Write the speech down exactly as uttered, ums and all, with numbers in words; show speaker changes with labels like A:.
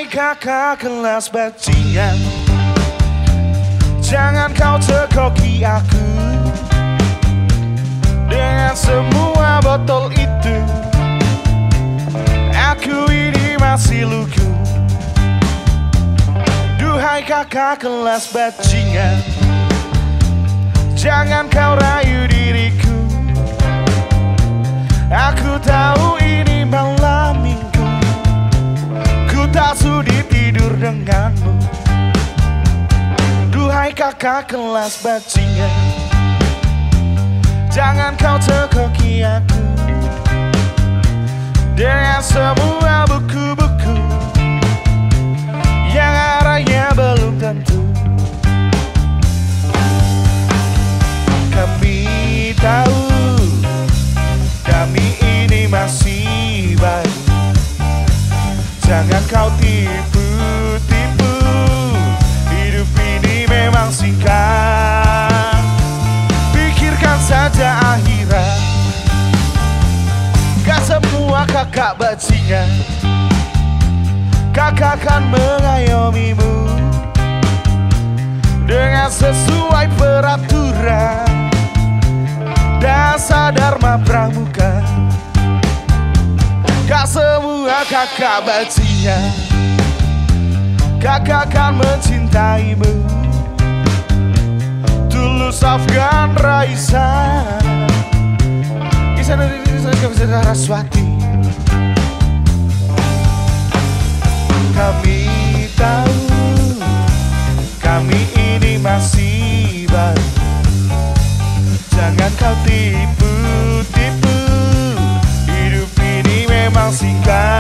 A: Duhai kakak kelas bajingan, jangan kau cekoki aku dengan semua botol itu. Aku ini masih lugu. Duhai kakak kelas bajingan, jangan kau rayu diriku. Aku tahu ini malam minggu, ku tak sudi tidur denganmu. Duhai kakak kelas bajingan, jangan kau cekoki aku dengan semua buku-buku yang arahnya belum tentu. Kami tahu kami ini masih baru, jangan kau tipu-tipu. Hidup ini memang singkat, pikirkan saja akhirat. Gak semua kakak bajingan, kakak akan mengayomimu dengan sesuai peraturan dasar Dharma Pramuka. Gak semua kakak bajingan, kakak akan mencintaimu tulus Afgan Raisa, Isan Saraswati. Kami tahu kami ini masih baru, jangan kau tipu-tipu. Hidup ini memang singkat,